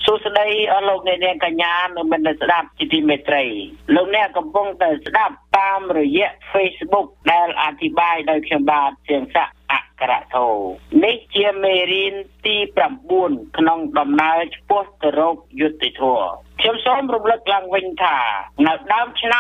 សួស្តីអស់លោកអ្នកនាងកញ្ញានិងមិត្តស្ដាប់ជាទីមេត្រីលោកអ្នកកំពុងតែស្ដាប់តាមរយៈ Facebook ដែលអធិប្បាយដោយខ្ញុំបាទសៀងស័ក្តិអក្សរធោនេះជាមេរៀនទី9ក្នុងដំណើរឆ្ពោះទៅរកយុត្តិធម៌ខ្ញុំសូមរំលឹកឡើងវិញថានៅដើមឆ្នាំ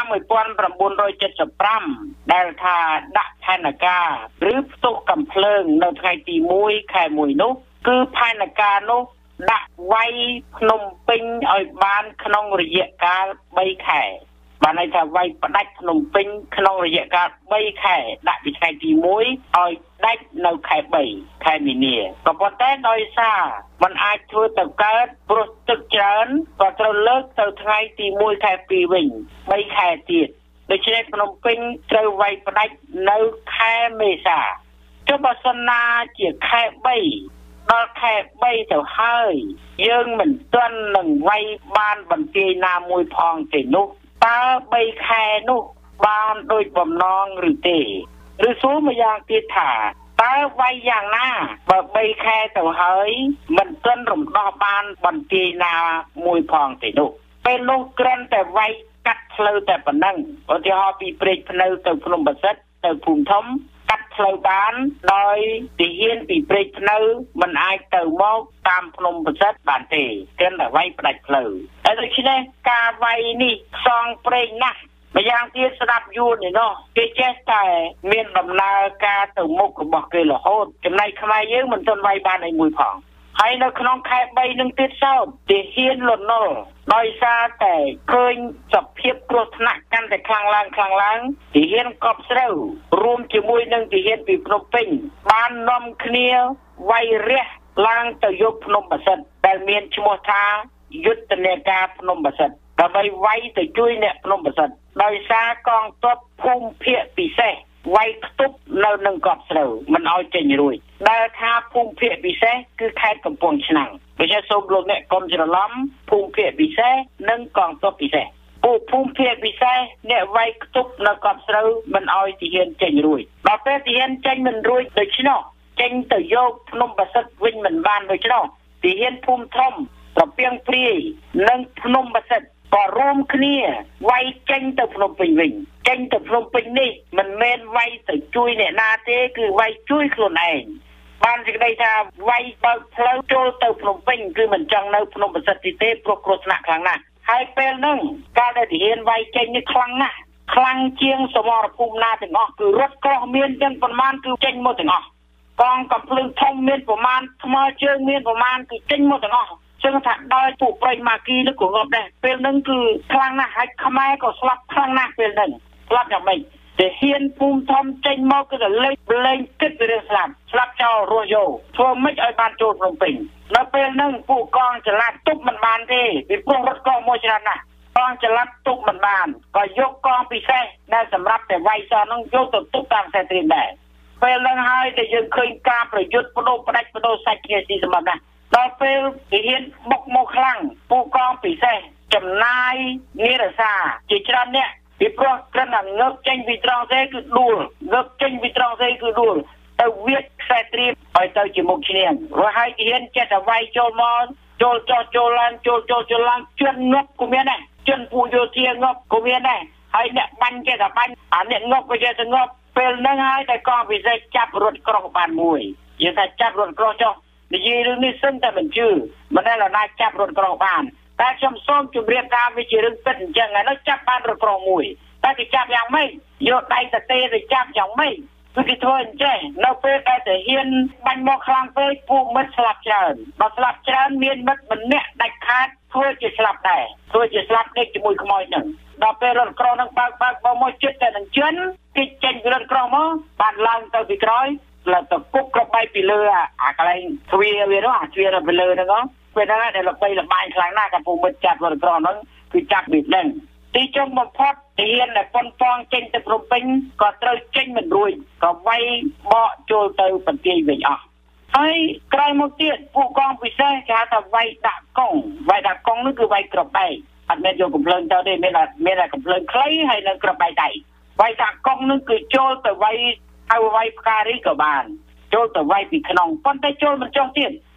1975ដែលថាដាក់ផែនការឬផ្ទុះកំភ្លើងនៅថ្ងៃទី1ខែ1នោះគឺផែនការនោះដាក់វាយភ្នំពេញឲ្យបានក្នុងរយៈកាល3ខែបានន័យថាវាយផ្ដាច់ភ្នំពេញក្នុងរយៈកាល3ខែដាក់ពីថ្ងៃទី1ឲ្យដាច់នៅខែ3ខែមីនាក៏ប៉ុន្តែដោយសារมันអាចធ្វើទៅកើតព្រោះទឹកច្រើនក៏ត្រូវលើកទៅថ្ងៃទី1ខែ2វិញ3ខែទៀតដូច្នេះភ្នំពេញត្រូវវាយផ្ដាច់នៅខែមេសាចុះបើសិនណាជាខែ3ដល់ខែ3ទៅហើយយើងមិនទាន់នឹងវាយបានបន្ទាយណាមួយផងទេនោះតើ3ខែនោះបានដូចបំណងឬទេឬសួរម្យ៉ាងទៀតថាតើវាយយ៉ាងណាបើ3ខែទៅហើយមិនទាន់រំដោះបានបន្ទាយណាមួយផងទេនោះពេលនោះគ្រាន់តែវាយកាត់ផ្លូវតែប៉ុណ្ណឹងឧទាហរណ៍ពីព្រែកភ្នៅទៅភ្នំបសិទ្ធទៅភូមិធំកាត់ផ្លូវបានដោយទាហានពីព្រែកភ្នៅមិនអាចទៅមកតាមភ្នំបសិទ្ធបានទេគ្រាន់តែវាយផ្ដាច់ផ្លូវហើយដូច្នេះការវាយនេះខ្សងព្រេងណាស់ម្យ៉ាងទៀតស្ដាប់យួននេះនោះគេចេះតែមានដំណើរការទៅមុខរបស់គេរហូតចំណែកខ្មែរយើងមិនទាន់វាយបានអីមួយផងហើយនៅក្នុងខែ3នឹងទៀតសោតទាហានលន់នល់ដោយសារតែឃើញសភាពគ្រោះថ្នាក់កាន់តែខ្លាំងឡើងទាហានកប់ស្រូវរួមជាមួយនឹងទាហានពីភ្នំពេញបាននាំគ្នាវាយរះឡើងទៅយកភ្នំបសិទ្ធដែលមានឈ្មោះថាយុទ្ធនាការភ្នំបសិទ្ធដើម្បីវាយទៅជួយអ្នកភ្នំបសិទ្ធដោយសារកងទ័ពភូមិភាគពិសេសវាយខ្ទប់នៅនឹងកប់ស្រូវមិនឲ្យចេញរួចដែលថាភូមិភាគពិសេសគឺខេត្តកំពង់ឆ្នាំងដូច្នេះសូមលោកអ្នកកុំច្រឡំភូមិភាគពិសេសនិងកងទ័ពពិសេសពួកភូមិភាគពិសេសអ្នកវាយខ្ទប់នៅកប់ស្រូវមិនឲ្យទាហានចេញរួចដល់ពេលទាហានចេញមិនរួចដូច្នោះចេញទៅយកភ្នំបសិទ្ធវិញមិនបានដូច្នោះទាហានភូមិធំត្រពាំងព្រាយនិងភ្នំបសិទ្ធក៏រួមគ្នាវាយចេញទៅភ្នំពេញវិញចេញទៅភ្នំពេញនេះមិនមែនវាយទៅជួយអ្នកណាទេគឺវាយជួយខ្លួនឯងបានសេចក្តីថាវាយបើកផ្លូវចូលទៅភ្នំពេញគឺមិនចង់នៅភ្នំបសិទ្ធទេព្រោះគ្រោះថ្នាក់ខ្លាំងណាស់ហើយពេលហ្នឹងកាលដែលទាហានវាយចេញនេះខ្លាំងណាស់ខ្លាំងជាងសមរភូមិណាទាំងអស់គឺរត់ក្រោះមានទាំងប៉ុន្មានគឺចេញមកទាំងអស់កងកំភ្លើងធំមានប្រមាណថ្មជើងមានប្រមាណគឺចេញមកទាំងអស់ចឹងថាដល់ពួកប្រៃម៉ាគីនោះក៏ងាប់ដែរពេលហ្នឹងគឺខ្លាំងណាស់ហើយខ្មែរក៏ស្លាប់ខ្លាំងណាស់ពេលហ្នឹងស្លាប់យ៉ាងម៉េចទាហានភូមិធំចេញមកគឺតែលេងគិតពីរឿងស្លាប់ចោលរស់យកធ្វើម៉េចឲ្យបានចូលភ្នំពេញដល់ពេលហ្នឹងពួកកងចល័តទប់មិនបានទេពីព្រោះរត់កងមួយច្រើនណាស់កងចល័តទប់មិនបានក៏យកកងពិសេសដែលសម្រាប់តែវាយសហ្នឹងយកទៅទប់តាមខ្សែត្រៀមដែរពេលហ្នឹងហើយដែលយើងឃើញការប្រយុទ្ធបដូរផ្ដាច់បដូរសាច់គ្នាស៊ីសម្បត្តិណាស់ដល់ពេលទាហានបុកមកខ្លាំងពួកកងពិសេសចំណាយនិរសាជាច្រើនអ្នកពីព្រោះគ្រាន់តែងើបចេញពីត្រង់ទេគឺដួលងើបចេញពីត្រង់ទេគឺដួលទៅវាចខ្សែត្រៀមឲ្យទៅជាមុខឈ្នៀងរហូតទាហានចេះតែវាយចូលមកចូលចោះចូលឡើងចូលឡើងជន់ងប់ក៏មានដែរជន់ពួកយោធាងប់ក៏មានដែរហើយអ្នកបាញ់ចេះតែបាញ់អាអ្នកងប់ក៏ចេះតែងប់ពេលហ្នឹងហើយតែកងពិសេសចាប់រត់ក្រោះបានមួយយើងថាចាប់រត់ក្រោះចុះនិយាយរឿងនេះសឹងតែមិនជឿមិនដែលណាចាប់រត់ក្រោះបានតែខ្ញុំសូមជម្រាបថាវាជារឿងពិតអញ្ចឹងហើយចាប់បានរត់ក្រោះមួយតែគេចាប់យ៉ាងម៉េចយកដៃតទេទៅចាប់យ៉ាងម៉េចគឺគេធ្វើអញ្ចឹងនៅពេលដែលទាហានបាញ់មកខ្លាំងពេកពួកមិត្តស្លាប់ច្រើនបើស្លាប់ច្រើនមានមិត្តម្នាក់ដាច់ខាតធ្វើជាស្លាប់ដែរធ្វើជាស្លាប់ដេកជាមួយខ្មោចហ្នឹងដល់ពេលរត់ក្រោះហ្នឹងបើកមកចិត្តតែនឹងជន់គេចេញពីរត់ក្រោះមកបានឡើងទៅពីក្រោយលើទៅគុកក្របបែកពីលើអាកន្លែងទ្វារវានោះអាទ្វារពីលើហ្នឹងពេលហ្នឹងដែលល្បីល្បាញខ្លាំងណាស់កំពុងមិត្តចាប់រត់ក្រោះហ្នឹងគឺចាប់ពីហ្នឹងទីចុងបំផុតទាហានដែលប៉ុនប៉ងចេញទៅភ្នំពេញក៏ត្រូវចេញមិនរួចក៏វាយបកចូលទៅបន្ទាយវិញអស់ហើយក្រោយមកទៀតពួកកងពិសេសគេហៅថាវាយដាក់កង់នោះគឺវាយក្របបែកអត់មានយកកំភ្លើងទៅទេមានតែកំភ្លើងខ្លីហើយនឹងក្របបែកដៃវាយដាក់កង់នោះគឺចូលទៅវាយផ្ការីក៏បានចូលទៅវាយពីក្នុងប៉ុន្តែចូលមិនចង់ទៀត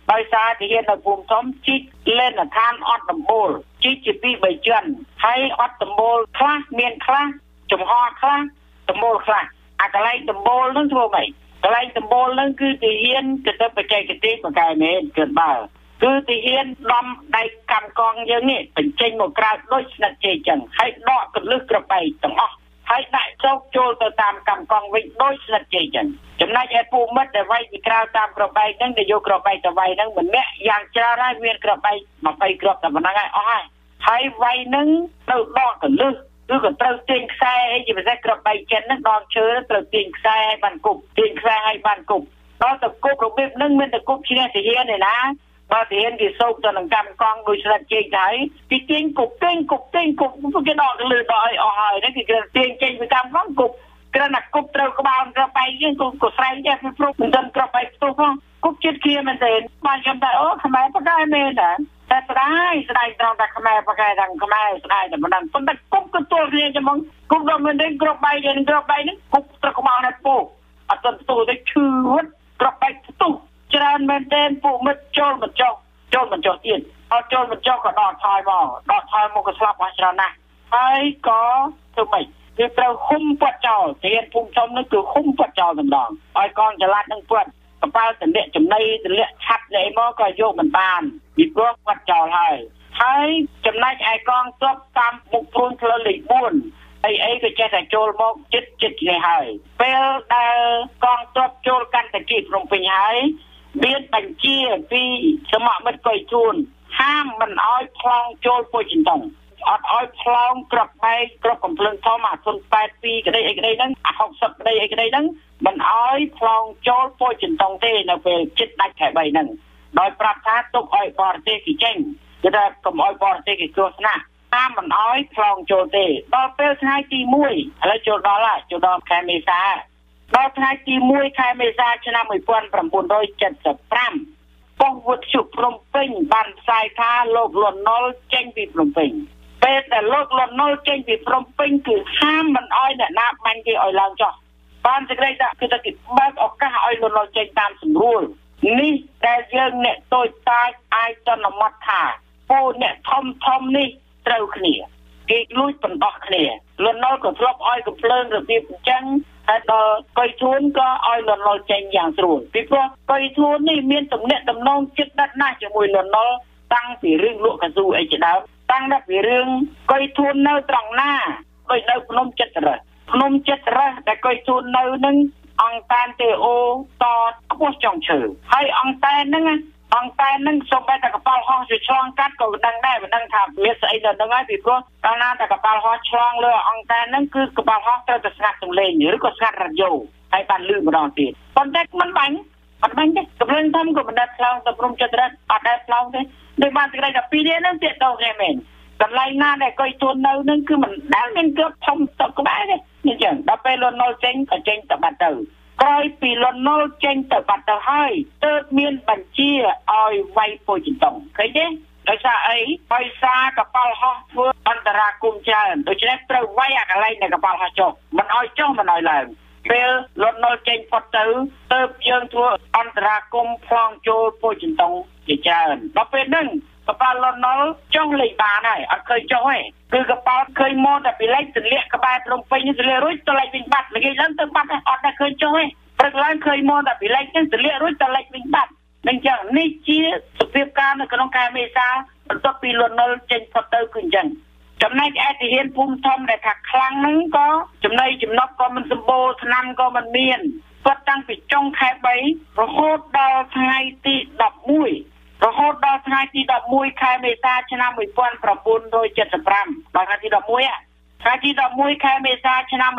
ដោយសារទាហាននៅភូមិធំជីកលេនឋានអត់ដំបូលជីកជាពី3ជាន់ហើយអត់ដំបូលខ្លះមានខ្លះចំហខ្លះដំបូលខ្លះអាកន្លែងដំបូលនឹងធ្វើម៉េចកន្លែងដំបូលនឹងគឺទាហានទៅទៅបច្ចេកទេសបកកែមែនគឺបើគឺទាហានដំដៃកម្មកងយើងនេះបញ្ចេញមកក្រៅដូចស្និតជ័យចឹងហើយដកកន្លឹះក្របីទាំងអស់ហើយដាក់ចោកចូលទៅតាមកម្មកងវិញដូចស្និតជ័យចឹងចំណែកឯពូមិត្តដែលវាយពីក្រៅតាមក្របីហ្នឹងដែលយកក្របីទៅវាយហ្នឹងម្នាក់យ៉ាងច្រើនហើយមានក្របី20គ្រាប់តែប៉ុណ្ណឹងហើយអស់ហើយវាយហ្នឹងទៅដកកន្លឹះគឺក៏ត្រូវទាញខ្សែអីជាពិសេសក្របីចិនហ្នឹងដងឈើត្រូវទាញខ្សែឲ្យបានគប់ទាញខ្សែឲ្យបានគប់ដល់ទៅគប់របៀបហ្នឹងមានតែគប់ឈ្នះទាហានឯណាបើទាហានគេសោកទៅនឹងកម្មកងដោយស្និតជ័យហើយគេទាញគប់គេដកកន្លឹះដកឲ្យអស់ហើយហ្នឹងគេគេទាញចេញពីកម្មកងគប់គ្រាន់តែគប់ត្រូវក្បាលក្របីយើងក៏ស្រែកចេះពីព្រោះមិនដឹងក្របីផ្ទុះផងគប់ចិត្តគ្នាមែនទេបានខ្ញុំតែអូខ្មែរបកែមែនតែស្ដាយត្រង់តែខ្មែរបកែទាំងខ្មែរស្ដាយតែប៉ុណ្ណឹងប៉ុន្តែគប់ក៏ទល់គ្នាចាំមកគប់ដល់មិនដឹងក្របីយើងក្របីហ្នឹងគប់ត្រូវក្បាលនៅពោះអត់ទៅផ្ទុះទៅឈឺក្របីផ្ទុះច្រើនមែនទេពួកមិត្តចូលមិនចុះទៀតអត់ចូលមិនចុះក៏ដកថយមកក៏ស្លាប់អស់ច្រើនណាស់ហើយក៏ធ្វើម៉េចគឺត្រូវហុំពាត់ចោលទាហានភូមិធំនោះគឺហុំពាត់ចោលម្ដងឲ្យកងចល័តនឹងពាត់កប៉ាល់តម្លាក់ចំណីតម្លាក់ឆាត់អីមកក៏យកមិនបានពីព្រោះពាត់ចោលហើយចំណែកឯកងទ័ពតាមមុខព្រួនផ្លូវលេខ4អីក៏ចេះតែចូលមកចិត្តគ្នាហើយពេលដែលកងទ័ពចូលកាន់តែគីភ្នំពេញហើយមានបញ្ជាពីសមមិត្តកុយជួនហាមមិនអោយផ្លងចូលពុជចិនតុងអត់អោយផ្លងក្របបែកក្របកំភ្លើងធំអា082ក្តីអីក្តីហ្នឹងអា60ក្តីអីក្តីហ្នឹងមិនអោយផ្លងចូលពុជចិនតុងទេនៅពេលចិត្តដាច់ខែ3ហ្នឹងដោយប្រាប់ថាទុកអោយបរទេសគេចេញគឺថាកុំអោយបរទេសគេគ្រោះថ្នាក់តាមមិនអោយផ្លងចូលទេដល់ពេលថ្ងៃទី1ឥឡូវចូលដល់ខែមេសាដល់ថ្ងៃទី1ខែមេសាឆ្នាំ1975ប៉ុស្តិ៍វិទ្យុភ្នំពេញបានផ្សាយថាលោកលន់នល់ចេញពីភ្នំពេញពេលដែលលោកលន់នល់ចេញពីភ្នំពេញគឺហាមមិនអោយអ្នកណាបាញ់គេឲ្យឡើងចុះបានសេចក្តីថាគឺថាគេបើកឱកាសឲ្យលន់នល់ចេញតាមស្រួលនេះដែលយើងអ្នកតូចតាចអាចចនមត់ថាពូអ្នកធំនេះត្រូវគ្នាគេលួចបណ្ដោះគ្នាលន់នល់ក៏ធ្លាប់ឲ្យកំភ្លើងរបៀបអញ្ចឹងហើយដល់កុយធួនក៏ឲ្យលន់នល់ចេញយ៉ាងស្រួលពីព្រោះកុយធួននេះមានទំនាក់ទំនងជិតដិតណាស់ជាមួយលន់នល់តាំងពីរឿងលក់កស៊ូអីជាដើមតាំងពីរឿងកុយធួននៅត្រង់ណាដូចនៅភ្នំចិត្តរះដែលកុយធួននៅនឹងអង្គតានទេអូតខ្ពស់ចុងឈើហើយអង្គតែនឹងសូម្បីតែកប៉ាល់ហោះជួយឆ្លងកាត់ក៏ដឹងដែរមិនដឹងថាមានស្អីទៅនឹងហើយពីព្រោះកាលណាតែកប៉ាល់ហោះឆ្លងលើអង្គតែនឹងគឺកប៉ាល់ហោះត្រូវតែស្ងាត់សំឡេងឬក៏ស្ងាត់រ៉ាឌីយ៉ូហើយបានលឺម្ដងទៀតប៉ុន្តែមិនបាញ់ទេកំឡុងធំក៏មិនដាច់ឆ្លងទៅព្រំចិត្តរ៉ាត់អត់ដែរឆ្លងទេដោយបានសេចក្តីតែពីរនេះនឹងទៀតទៅគេមែនកន្លែងណាដែលកុយទួននៅនឹងគឺមិនដែលមានគ្រាប់ធំទៅក្បែរទេអញ្ចឹងដល់ពេលលន់នល់ចេញក៏ចេញទៅបាត់ទៅក្រោយពីលន់នល់ចេញទៅបាត់ទៅហើយទើបមានបញ្ជាឲ្យវាយពុជចិនតុងឃើញទេដោយសារអីដោយសារកប៉ាល់ហោះធ្វើអន្តរាគមន៍ច្រើនដូច្នេះត្រូវវាយអាកន្លែងនៃកប៉ាល់ហោះចុះមិនឲ្យចុះមិនឲ្យឡើងពេលលន់នល់ចេញផុតទៅទើបយើងធ្វើអន្តរាគមន៍ផ្លងចូលពុជចិនតុងជាច្រើនដល់ពេលហ្នឹងកប៉ាល់លន់នល់ចុះលេខបានហើយអត់ឃើញចុះទេគឺកប៉ាល់ឃើញមកតែពីលេខទម្លាក់ក្បែរភ្នំពេញទម្លាក់រួចទៅលេខវិញបាត់ល្ងាចឡើងទៅបាត់អត់តែឃើញចុះទេព្រឹកឡើងឃើញមកតែពីលេខហ្នឹងទម្លាក់រួចទៅលេខវិញបាត់អញ្ចឹងនេះជាសភាពការនៅក្នុងខែមេសាបន្ទាប់ពីលន់នល់ចេញផុតទៅគឺអញ្ចឹងចំណែកឯទាហានភូមិធំដែលថាខ្លាំងហ្នឹងក៏ចំណីចំណប់ក៏មិនសម្បូរឆ្នាំក៏មិនមានគាត់តាំងពីចុងខែ3រហូតដល់ថ្ងៃទី11ខែមេសាឆ្នាំ1975ដល់ថ្ងៃទី11ថ្ងៃទី11ខែមេសាឆ្នាំ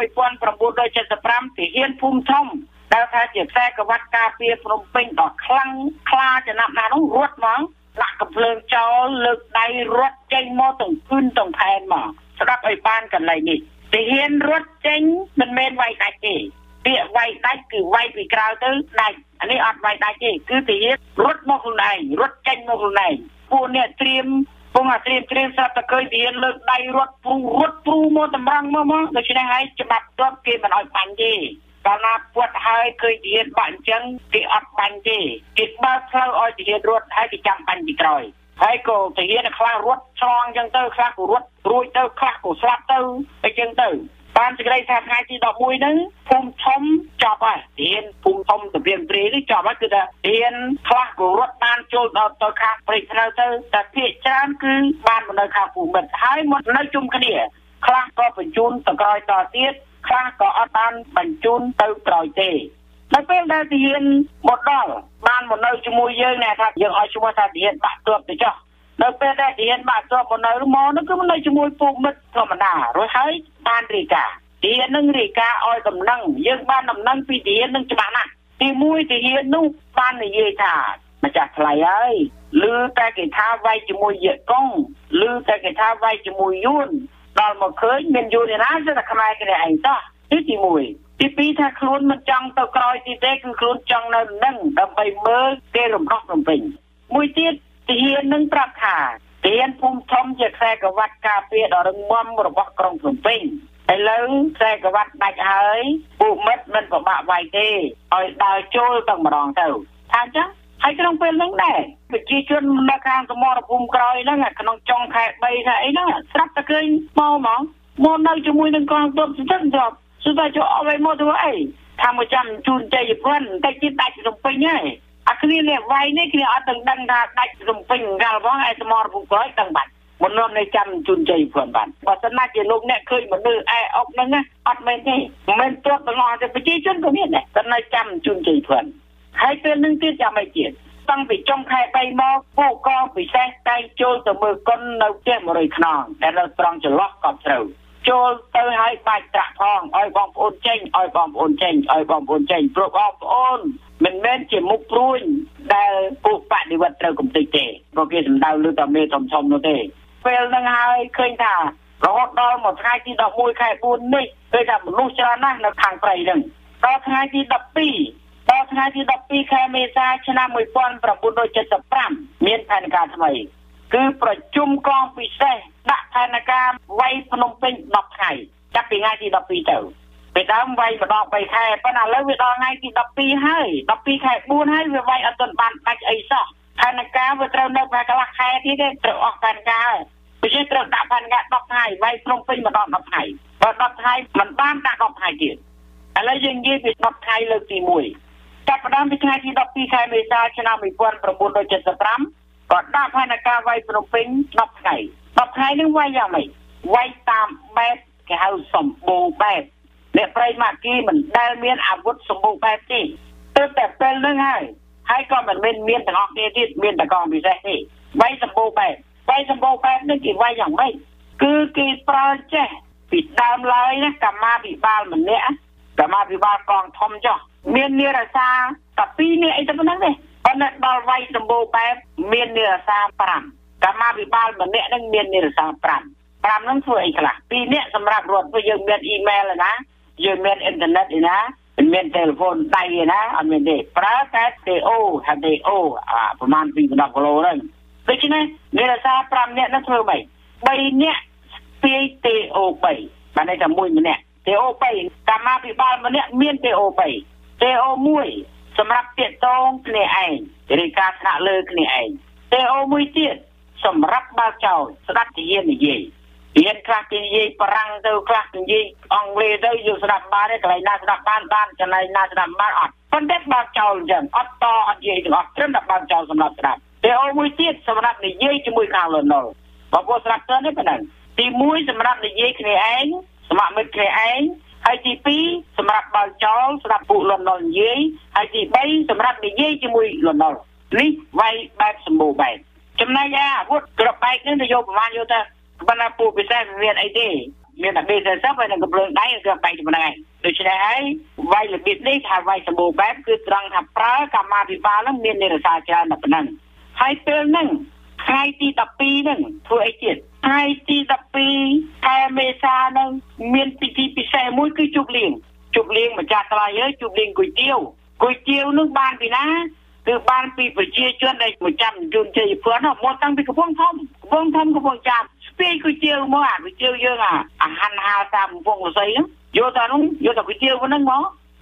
1975ទាហានភូមិធំដែលថាជាខ្សែក្រវ៉ាត់ការពារភ្នំពេញដ៏ខ្លាំងខ្លាចំណាប់ណាស់នោះរត់មកដាក់កំភ្លើងចោលលើកដៃរត់ចេញមកទាំងគឿនទាំងផែនមកស្ដាប់ឲ្យបានកន្លែងនេះទាហានរត់ចេញមិនមែនវាយដាច់ទេពាក្យវាយដាច់គឺវាយពីក្រៅទៅដាច់អានេះអត់វាយដាច់ទេគឺទាហានរត់មកខ្លួនឯងរត់ចេញមកខ្លួនឯងពួកនេះត្រៀមស្រាប់តែឃើញទាហានលើកដៃរត់ព្រូមកតម្រង់មកដូច្នេះហើយច្បាប់ទ័ពគេមិនឲ្យបាញ់ទេបកាលណាពួតហើយឃើញទាហានបាក់អញ្ចឹងគេអត់បាញ់ទេគេបើកផ្លូវឲ្យទាហានរត់ហើយគេចាំបាញ់ពីក្រោយហើយក៏ទាហានខ្លះរត់ឆ្លងអញ្ចឹងទៅខ្លះក៏រត់រួចទៅខ្លះក៏ស្លាប់ទៅអញ្ចឹងទៅបានសេចក្តីថាថ្ងៃទី11ហ្នឹងភូមិធំចប់ហើយទាហានភូមិធំទៅព្រៀងព្រីនេះចប់ហើយគឺថាទាហានខ្លះក៏រត់បានចូលដល់ទៅខាងព្រៃផ្លូវទៅតែភាគច្រើនគឺបានមកនៅខាងភូមិមិត្តហើយមកនៅជុំគ្នាខ្លះក៏បញ្ជូនទៅក្រោយតទៀតខ្លះក៏អត់បានបញ្ជូនទៅក្រោយទេនៅពេលដែលទាហានមកដល់បានមកនៅជាមួយយើងណែថាយើងឲ្យឈ្មោះថាទាហានបាក់ទ័ពទៅចុះនៅពេលដែលទាហានបាក់ទ័ពមកនៅនោះគឺនៅជាមួយពូមិត្តធម្មតារួចហើយបានរាយការណ៍ទាហាននឹងរាយការណ៍ឲ្យដំណឹងយើងបានដំណឹងពីទាហាននឹងច្បាស់ណាស់ទី1ទាហាននោះបាននិយាយថាម្ចាស់ថ្លៃហើយឮតែគេថាវាយជាមួយយេកុងឮតែគេថាវាយជាមួយយួនដល់មកឃើញមានយួនឯណាគឺតែខ្មែរគ្នាឯងតោះទី1ទី2ថាខ្លួនមិនចង់ទៅក្រោយទីទេគឺខ្លួនចង់នៅនឹងដើម្បីមើលគេរំដោះរំពេញមួយទៀតទាហាននឹងប្រាប់ថាទាហានភូមិធំជាខ្សែក្រវ៉ាត់ការពារដ៏រឹងមាំរបស់ក្រុងភ្នំពេញឥឡូវខ្សែក្រវ៉ាត់ដាច់ហើយពួកមិត្តមិនពិបាកវាយទេឲ្យដើរចូលទៅម្ដងទៅថាអញ្ចឹងហើយក្នុងពេលហ្នឹងដែរប្រជាជននៅខាងសមរភូមិក្រោយហ្នឹងក្នុងចុងខែ3ថាអីហ្នឹងស្រាប់តែឃើញមកនៅជាមួយនឹងកងទ័ពស្ទឹងជាប់សុទ្ធតែចូលអវ័យមកទៅអីថាមកចាំជូនជ័យព្រឹនតែជិះដាច់រំពេញហើយអាគ្នានេះវាយនេះគ្នាអត់ដឹងថាដាច់រំពេញកាលផងឯសមរភូមិក្រោយដឹងបាត់មុននោះនៃចាំជូនជ័យព្រឹនបានបើសិនណាជាលោកអ្នកឃើញមនុស្សអុកហ្នឹងអត់មែនទេមិនមែនទ័ពទាំងអស់ទេប្រជាជនក៏មានដែរតែនៅចាំជូនជ័យព្រឹនហើយពេលនឹងទៀតចាំមិនទៀតតាំងពីចុងខែ3មកពួកកងពិសេសតែចូលទៅមើលគុណនៅផ្ទះ100ខ្នងដែលនៅត្រង់ចន្លោះកប់ជ្រៅចូលទៅឲ្យបាច់ត្រាក់ផងឲ្យបងប្អូនចេញឲ្យបងប្អូនចេញឲ្យបងប្អូនចេញព្រោះបងប្អូនមិនមែនជាមុខព្រួយដែលពួកបដិវត្តត្រូវកំទេចទេព្រោះគេសម្ដៅលើតែមេធំនោះទេពេលហ្នឹងហើយឃើញថារហូតដល់មួយថ្ងៃទី11ខែ4នេះគឺថាមនុស្សច្រើនណាស់នៅខាងព្រៃហ្នឹងដល់ថ្ងៃទី12ខែមេសាឆ្នាំ1975មានផែនការថ្មីគឺប្រជុំកងពិសេសដាក់ផែនការវាយភ្នំពេញ10ថ្ងៃចាប់ពីថ្ងៃទី12ទៅពេលដើមវាយម្ដង3ខែប៉ុន្តែឥឡូវវាដល់ថ្ងៃទី12ហើយ12ខែ4ហើយវាវាយអត់ទាន់បានដាច់អីសោះផែនការវាត្រូវនៅប្រហែលកន្លះខែទៀតទេត្រូវអស់ផែនការហើយពិសេសត្រូវដាក់ផែនការ10ថ្ងៃវាយភ្នំពេញម្ដង10ថ្ងៃបើ10ថ្ងៃមិនបានដាក់10ថ្ងៃទៀតឥឡូវយើងនិយាយពី10ថ្ងៃលើកទី1ចាប់ផ្ដើមពីថ្ងៃទី12ខែមេសាឆ្នាំ1975ក៏ដាក់ផែនការវាយភ្នំពេញ10ថ្ងៃ10ថ្ងៃនេះវាយយ៉ាងម៉េចវាយតាមបែបគេហៅសម្បូរបែបអ្នកប្រៃម៉ាគីមិនដែលមានអាវុធសម្បូរបែបទេទើបតែពេលហ្នឹងហើយក៏មិនមែនមានទាំងអស់គ្នាទៀតមានតែកងពិសេសទេវាយសម្បូរបែបនេះគេវាយយ៉ាងម៉េចគឺគេប្រើចេះពីដើមឡើយណាកម្មាភិបាលម្នាក់កម្មាភិបាលកងធំចុះមាននារសាតែ2នាក់អីទៅប៉ុណ្ណឹងទេប៉ុន្តែដល់វាយសម្បូរបែបមាននារសា5កម្មាភិបាលម្នាក់ហ្នឹងមាននារសា5ហ្នឹងធ្វើអីខ្លះ2នាក់សម្រាប់រត់ព្រោះយើងមានអ៊ីមែលណាយើងមានអ៊ីនធឺណិតឯណាមានទូរស័ព្ទដៃឯណាអត់មានទេប្រើតែ TO ប្រហែល2-10គីឡូហ្នឹងដូច្នេះនារសា5នាក់ហ្នឹងធ្វើម៉េច3នាក់ស្ពាយ TO 3បានន័យថាមួយម្នាក់ TO 3កម្មាភិបាលម្នាក់មាន TO 3 TO 1សម្រាប់ទាក់ទងគ្នាឯងរាយការណ៍ថ្នាក់លើគ្នាឯង TO 1ទៀតសម្រាប់បើកចោលស្ដាប់ទាហាននិយាយខ្លះគេនិយាយបារាំងទៅខ្លះគេនិយាយអង់គ្លេសទៅយើងស្ដាប់បានទេកន្លែងណាស្ដាប់បានចំណែកណាស្ដាប់បានអត់ប៉ុន្តែបើកចោលអញ្ចឹងអត់និយាយទាំងអស់ត្រឹមតែបើកចោលសម្រាប់ស្ដាប់ TO 1ទៀតសម្រាប់និយាយជាមួយខាងលន់បងប្អូនស្ដាប់ទៅនេះប៉ុណ្ណឹងទី1សម្រាប់និយាយគ្នាឯងស្ម័គ្រមិត្តគ្នាឯងហើយទី2សម្រាប់បើកចោលស្ដាប់ពួកលន់និយាយហើយទី3សម្រាប់និយាយជាមួយលន់នេះវាយបែបសម្បូរបែបចំណែកអាវុធក្របបែកនេះទៅយកប្រមាណយកទៅប៉ុន្តែពួកពិសេសមានអីទេមានតែ40ហើយនឹងកំភ្លើងដៃក្របបែកតែប៉ុណ្ណឹងឯងដូច្នេះហើយវាយរបៀបនេះថាវាយសម្បូរបែបគឺត្រង់ថាប្រើកម្មាភិបាលនឹងមាននារសាច្រើនតែប៉ុណ្ណឹងហើយពេលហ្នឹងថ្ងៃទី12ហ្នឹងធ្វើអីទៀតថ្ងៃទី12ខែមេសាហ្នឹងមានពិធីពិសេសមួយគឺជប់លៀងម្ចាស់ថ្លៃហើយជប់លៀងគុយទាវនឹងបានពីណាគឺបានពីប្រជាជនដែលមកចាំជូនជ័យព្រនមកតាំងពីកំពង់ធំកំពង់ចាមស្ពាយគុយទាវមកគុយទាវយើងអាហានហាតាមកំពង់រស័យហ្នឹងយកតែគុយទាវហ្នឹងមក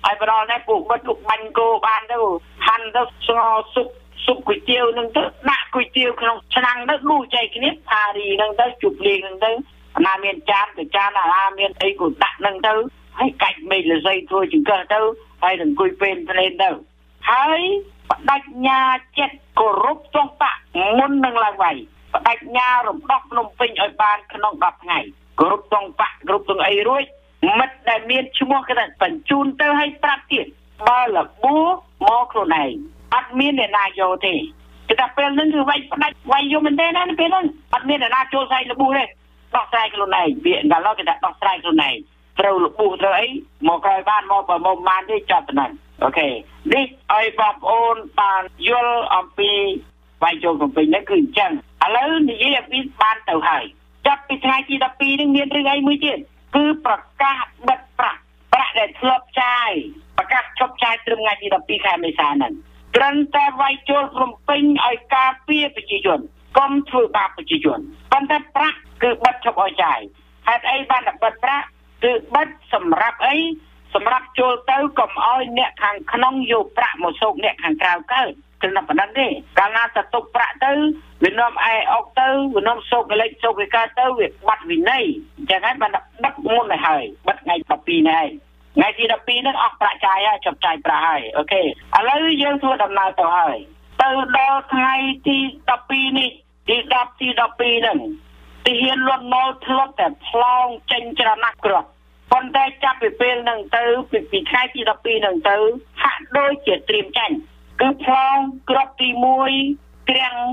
ឲ្យបដល់នេះពួកមិត្តលោកបាញ់គោបានទៅហាន់ទៅស្ងោស៊ុបគុយទាវនឹងទៅដាក់គុយទាវក្នុងឆ្នាំងទៅលូចែកគ្នាផារីនឹងទៅជប់លៀងនឹងទៅណាមានចានទៅចានណាមានអីក៏ដាក់នឹងទៅហើយកាច់មេឃលស័យធ្វើចង្កឹះទៅហើយនឹងអង្គុយពេនភ្លេនទៅហើយបដិញ្ញាចិត្តគោរពទង់បាក់មុននឹងឡើងវាយបដិញ្ញារំដោះភ្នំពេញឲ្យបានក្នុង10ថ្ងៃគោរពទង់បាក់គ្រប់ទាំងអីរួចមិត្តដែលមានឈ្មោះគេបញ្ជូនទៅឲ្យប្រាប់ទៀតបើលបួមកខ្លួនឯងអត់មានអ្នកណាយកទេគេថាពេលហ្នឹងគឺវាយផ្ដាច់វាយយកមែនទេណាពេលហ្នឹងអត់មានអ្នកណាចូលស្រាយលបួទេដោះស្រាយខ្លួនឯងវាដល់ឡោះគេថាដោះស្រាយខ្លួនឯងត្រូវលបួត្រូវអីមកក្រោយបានមកបើមកបានទេចាប់ប៉ុណ្ណឹងអូខេនេះឲ្យបងប្អូនបានយល់អំពីវាយចូលកំពេញហ្នឹងគឺអញ្ចឹងឥឡូវនិយាយអំពីបានទៅហើយចាប់ពីថ្ងៃទី12នេះមានរឿងអីមួយទៀតគឺប្រកាសបិទប្រាក់ដែលធ្លាប់ចាយប្រកាសឈប់ចាយត្រឹមថ្ងៃទី12ខែមេសាហ្នឹងត្រឹមតែវាយចូលភ្នំពេញឲ្យការពារប្រជាជនកុំធ្វើបាបប្រជាជនប៉ុន្តែប្រាក់គឺបិទឈប់ឲ្យចាយហេតុអីបានតែបិទប្រាក់គឺបិទសម្រាប់អីសម្រាប់ចូលទៅកុំឲ្យអ្នកខាងក្នុងយកប្រាក់មកសោកអ្នកខាងក្រៅកើតគឺតែប៉ុណ្្នឹងទេកាលណាទៅទុកប្រាក់ទៅវានាំឯអុកទៅវានាំសោកកលេចសោកវិការទៅវាបាត់វិន័យអញ្ចឹងហើយបានបិទមុនទៅហើយបិទថ្ងៃ12នេះថ្ងៃទី12ហ្នឹងអស់ប្រាក់ចាយហើយចប់ចាយប្រាក់ហើយអូខេឥឡូវយើងធ្វើដំណើរទៅហើយទៅដល់ថ្ងៃទី12នេះទី10ទី12ហ្នឹងទីហ៊ានលន់ម៉ូធ្លាប់តែផ្លងចេញច្រណាស់គ្រាប់ប៉ុន្តែចាប់ពីពេលហ្នឹងទៅពីថ្ងៃទី12ហ្នឹងទៅហាក់ដូចជាត្រៀមចាញ់គឺផ្លងគ្រាប់ទី1គ្រាំង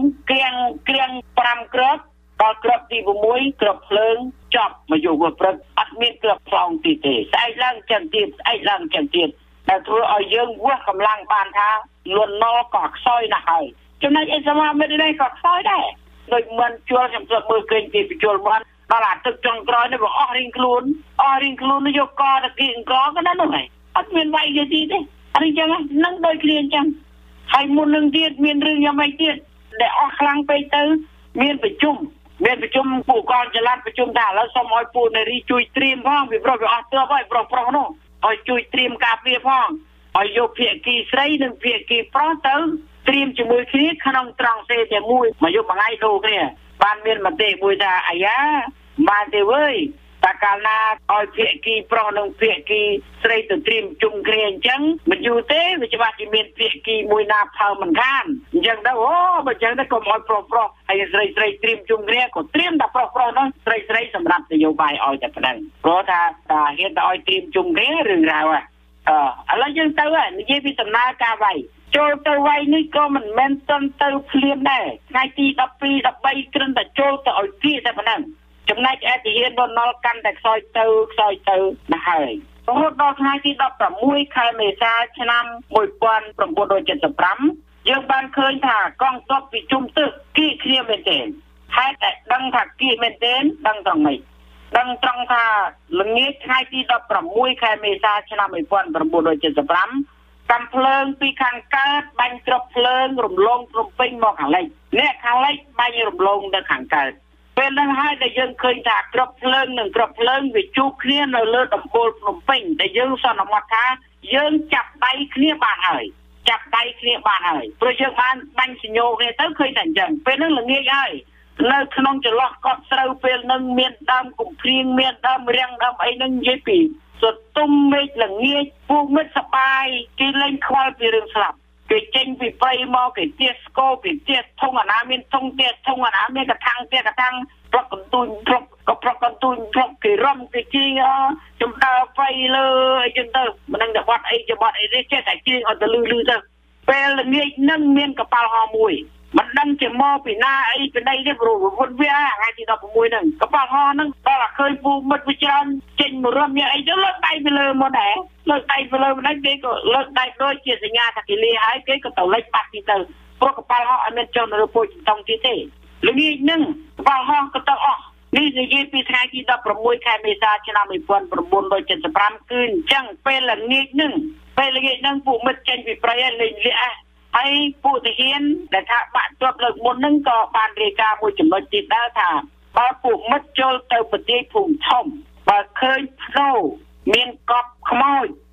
5គ្រាប់ដល់គ្រាប់ទី6គ្រាប់ភ្លើងចប់មកយកវាព្រឹកអត់មានគ្រាប់ផ្លងទីទេស្អែកឡើងចឹងទៀតដែលធ្វើឲ្យយើងវាស់កម្លាំងបានថាលន់ណក៏ខ្សោយណាស់ហើយចំណុចអេសមាមិត្តនេះក៏ខ្សោយដែរដូចមិនជួលខ្ញុំស្រុកមើលឃើញគេបញ្ជុលមកដល់អាទឹកចុងក្រោយនេះវាអស់រៀងខ្លួននេះយកកទៅគៀងកក៏ដល់នោះហើយអត់មានវាយទេទេអត់អញ្ចឹងនឹងដូចគ្នាអញ្ចឹងហើយមុននឹងទៀតមានរឿងយ៉ាងម៉េចទៀតដែលអស់ខ្លាំងពេកទៅមានប្រជុំពួកកងចល័តប្រជុំថាឥឡូវសូមឲ្យពួកនារីជួយត្រៀមផងពីប្រុសវាអស់ទើបហើយប្រុសនោះឲ្យជួយត្រៀមការពារផងឲ្យយកភាគីស្រីនិងភាគីប្រុសទៅត្រៀមជាមួយគ្នាក្នុងត្រង់សេតែមួយមកយកមួយថ្ងៃដូរគ្នាបានមានមតិមួយថាអាយ៉ាបានទេវើយតែកាលណាឲ្យភាគីប្រុសនិងភាគីស្រីទៅត្រៀមជុំគ្នាអញ្ចឹងមិនយូរទេវាច្បាស់ជាមានភាគីមួយណាផើមិនខានអញ្ចឹងទៅអូបើអញ្ចឹងទៅកុំឲ្យប្រុសហើយស្រីត្រៀមជុំគ្នាក៏ត្រៀមតែប្រុសនោះស្រីសម្រាប់នយោបាយឲ្យតែប៉ុណ្ណឹងព្រោះថាហ៊ានតែឲ្យត្រៀមជុំគ្នារឿងរ៉ាវឥឡូវយើងទៅនិយាយពីដំណើរការវាយចូលទៅវាយនេះក៏មិនមែនទៅភ្លាមដែរថ្ងៃទី12 13គ្រាន់តែចូលទៅឲ្យគៀតែប៉ុណ្ណឹងចំណែកឯទាហានបនលកាន់តែខ្សោយទៅណាស់ហើយរហូតដល់ថ្ងៃទី16ខែមេសាឆ្នាំ1975យើងបានឃើញថាកងទ័ពពីជុំទឹកគៀគ្នាមែនទេហេតុតែដឹងថាគៀមែនទេដឹងត្រង់ម៉េចដឹងត្រង់ថាល្ងាចថ្ងៃទី16ខែមេសាឆ្នាំ1975កំភ្លើងពីខាងកើតបាញ់គ្រាប់ភ្លើងរំលងភ្នំពេញមកខាងលិចអ្នកខាងលិចបាញ់រំលងទៅខាងកើតពេលហ្នឹងហើយដែលយើងឃើញថាគ្រាប់ភ្លើងនិងគ្រាប់ភ្លើងវាជួបគ្នានៅលើដំបូលភ្នំពេញដែលយើងសន្មតថាយើងចាប់ដៃគ្នាបានហើយព្រោះយើងបានបាញ់សញ្ញោគ្នាទៅឃើញតែអញ្ចឹងពេលហ្នឹងល្ងាចហើយនៅក្នុងចន្លោះកប់ស្រូវពេលហ្នឹងមានដើមកំព្រៀងមានដើមរាំងដើមអីហ្នឹងនិយាយពីសតុំមេឃល្ងាចពួកមិត្តសបាយគេលេងខ្វល់ពីរឿងស្លាប់គេចេញពីព្រៃមកគេទៀសស្គរពីទៀសធុងអាណាមានធុងទៀសធុងអាណាមានកថាំងទៀសកថាំងប្រកកន្ទូញប្រកក៏ប្រកកន្ទូញប្រកគេរំគេជីងចំដើໄฟលើអីចឹងទៅមិនដឹងតែបាត់អីចេះតែជីងអត់ទៅលឺទៅពេលល្ងាចនឹងមានកប៉ាល់ហោះមួយមិនដឹងជាមកពីណាអីពីណីទេព្រោះវត្តវាថ្ងៃទី16ហ្នឹងកប៉ាល់ហោះហ្នឹងដល់តែឃើញពូមិត្តវាច្រើនចេញមករំយ៉ាងអីទៅលើកដៃទៅលើមកដែរលើកដៃទៅលើមិនដឹងគេក៏លើកដៃដូចជាសញ្ញាថាគេលាហើយគេក៏ទៅលេចបាត់ទីទៅព្រោះកប៉ាល់ហោះអត់មានចូលនៅលើពូជចង់ទៀតទេល្ងាចហ្នឹងកប៉ាល់ហោះក៏ទៅអស់នេះនិយាយពីថ្ងៃទី16ខែមេសាឆ្នាំ1975គឺអញ្ចឹងពេលល្ងាចហ្នឹងពួកមិត្តចេញពីព្រៃហើយលេងលាក់ហើយពួកទាហានដែលថាបាក់ទ័ពលើកមុនហ្នឹងក៏បានរាយការណ៍មួយចំណុចទៀតដែរថាបើពួកមិត្តចូលទៅប្រទេសភូមិធំបើឃើញភ្នោមានកប់ខ្មោច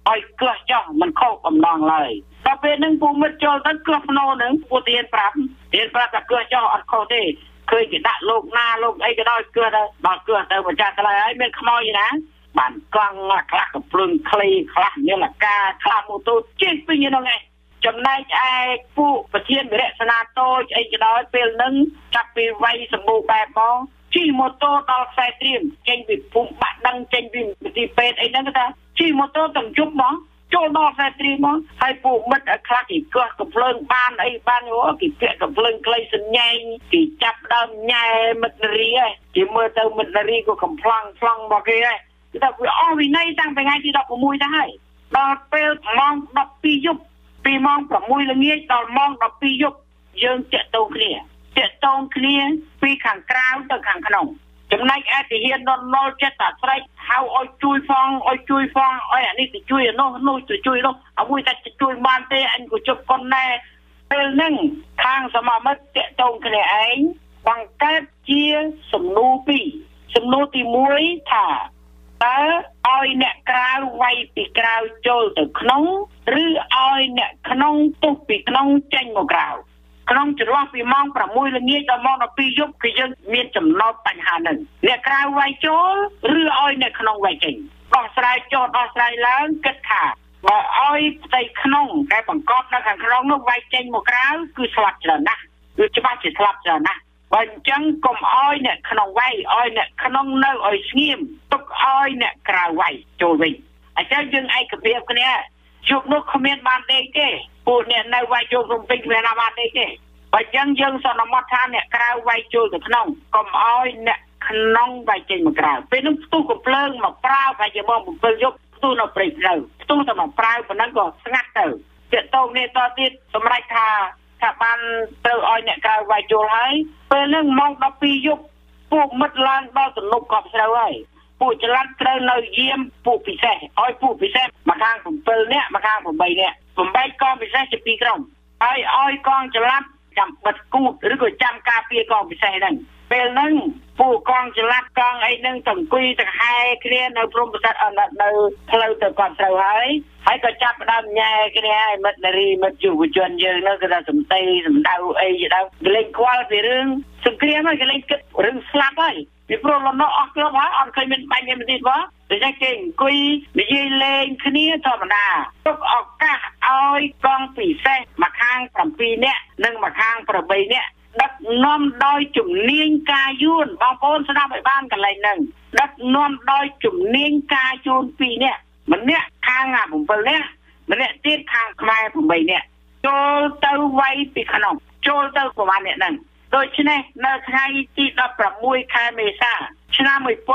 ឲ្យគោះចោះមិនខុសបំណងឡើយដល់ពេលហ្នឹងពូមិត្តចូលទៅគោះភ្នោហ្នឹងពូទានប្រាប់ថាគោះចោះអត់ខុសទេឃើញគេដាក់លោកណាលោកអីក៏ដោយគោះទៅដល់គោះទៅម្ចាស់កន្លែងហើយមានខ្មោចណាបានកង់ខ្លះកំភ្លឹងក្លីខ្លះមានអាការខ្លះម៉ូតូជិះពីហ្នឹងឯងចំណែកឯពួកប្រធានវិរៈសនាតូចអីក៏ដោយពេលហ្នឹងចាប់ពីវ័យសម្បូរបែបមកជិះម៉ូតូដល់ខ្សែត្រៀមចេញពីភូមិបាក់ដឹងចេញពីទីពេទ្យអីហ្នឹងគេថាជិះម៉ូតូទាំងជប់មកចូលដល់ខ្សែត្រៀមមកហើយពួកមិត្តខ្លះគេគោះកំភ្លើងបានអីបានគេពាក់កំភ្លើងក្លីសញ្ញែងគេចាប់ដើមញ៉ែមិត្តនារីឯងគេមើលទៅមិត្តនារីក៏កំប្លង់មកគេឯងគេថាវាអស់វិន័យតាំងពីថ្ងៃទី16ទៅហើយដល់ពេលម៉ោង12យប់ពីម៉ោង6ល្ងាចដល់ម៉ោង12យប់យើងតាក់ទងគ្នាពីខាងក្រៅទៅខាងក្នុងចំណែកឯទាហាននលចិត្តតែស្រែកហៅឲ្យជួយផងឲ្យអានេះទៅជួយនោះទៅជួយនោះអ្វីតែជួយបានទេអញក៏ជប់កុនណែពេលហ្នឹងខាងសមាមិត្តតាក់ទងគ្នាឯងបង្កើតជាសំណួរពីរសំណួរទី1ថាតើឲ្យអ្នកក្រៅវាយពីក្រៅចូលទៅក្នុងឬឲ្យអ្នកក្នុងទុះពីក្នុងចេញមកក្រៅក្នុងចន្លោះពីម៉ោង6ល្ងាចដល់ម៉ោង12យប់គឺយើងមានចំណោទបញ្ហាហ្នឹងអ្នកក្រៅវាយចូលឬឲ្យអ្នកក្នុងវាយចេញដោះស្រាយចោលដោះស្រាយឡើងគិតថាបើឲ្យផ្ទៃក្នុងតែបង្កប់នៅខាងក្នុងនោះវាយចេញមកក្រៅគឺស្លាប់ច្រើនណាស់គឺច្បាស់ជាស្លាប់ច្រើនណាស់បើអញ្ចឹងកុំឲ្យអ្នកក្នុងវាយឲ្យអ្នកក្នុងនៅឲ្យស្ងៀមទុកឲ្យអ្នកក្រៅវាយចូលវិញអញ្ចឹងយើងឯកភាពគ្នាជប់នោះគ្មានបានដេកទេពួកអ្នកនៅវាយចូលក្នុងពេញគ្មានបានដេកទេបើអញ្ចឹងយើងសន្មតថាអ្នកក្រៅវាយចូលទៅក្នុងកុំឲ្យអ្នកក្នុងវាយចេញមកក្រៅពេលនោះផ្ទុះកំភ្លើងមកប្រើប្រហែលជាម៉ោង7យប់ផ្ទុះនៅព្រៃភ្នៅផ្ទុះតែមកប្រើប៉ុណ្ណឹងក៏ស្ងាត់ទៅទាក់ទងនេះតទៀតសម្រាប់ថាបានទៅឲ្យអ្នកក្រៅវាយចូលហើយពេលហ្នឹងម៉ោង12យប់ពួកមិត្តឡើងដល់ទំនប់កប់ស្រូវហើយពួកចល័តត្រូវនៅយាមពួកពិសេសឲ្យពួកពិសេសម្ខាង7នាក់ម្ខាង8នាក់8កងពិសេសជា2ក្រុមហើយឲ្យកងចល័តចាំបិទគូតឬក៏ចាំការពារកងពិសេសហ្នឹងពេលហ្នឹងពួកកងចល័តកងអីហ្នឹងទៅអង្គុយទៅហែគ្នានៅព្រំប្រសិទ្ធនៅផ្លូវទៅកប់ស្រូវហើយក៏ចាប់ផ្ដើមញ៉ែគ្នាឲ្យមិត្តនារីមិត្តយុវជនយើងនោះគេថាសំដីសម្ដៅអីជាដើមគេលេងខ្វល់ពីរឿងសង្គ្រាមហើយគេលេងគិតរឿងស្លាប់ហើយពីព្រោះលំនោះអស់គ្រប់ហើយអត់ឃើញមានបាញ់មានទីទេដូច្នេះគេអង្គុយនិយាយលេងគ្នាធម្មតាទុកឱកាសឲ្យកងពិសេសម្ខាង7នាក់និងម្ខាង8នាក់ដឹកនាំដោយជំនាញការយួនបងប្អូនស្ដាប់ឲ្យបានកន្លែងហ្នឹងដឹកនាំដោយជំនាញការយួន2នាក់ម្នាក់ខាង7នាក់ម្នាក់ទៀតខាងខ្មែរ8នាក់ចូលទៅវាយពីក្នុងចូលទៅប្រហែលអ្នកហ្នឹងដូច្នេះនៅថ្ងៃទី16ខែមេសាឆ្នាំ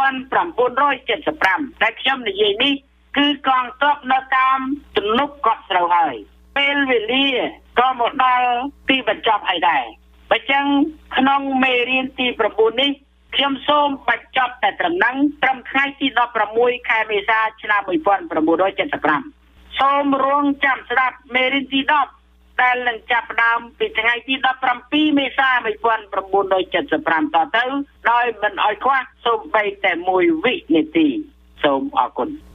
1975ដែលខ្ញុំនិយាយនេះគឺកងទ័ពនៅតាមទំនប់កប់ស្រូវហើយពេលវេលាក៏មកដល់ទីបញ្ចប់ហើយដែរបើចឹងក្នុងមេរៀនទី9នេះខ្ញុំសូមបញ្ចប់តែត្រឹមហ្នឹងត្រឹមថ្ងៃទី16ខែមេសាឆ្នាំ1975សូមរងចាំស្ដាប់មេរៀនទី10ដែលនឹងចាប់ផ្ដើមពីថ្ងៃទី17មេសា1975តទៅដោយមិនអោយខ្វះសូម្បីតែ1វិនាទីសូមអរគុណ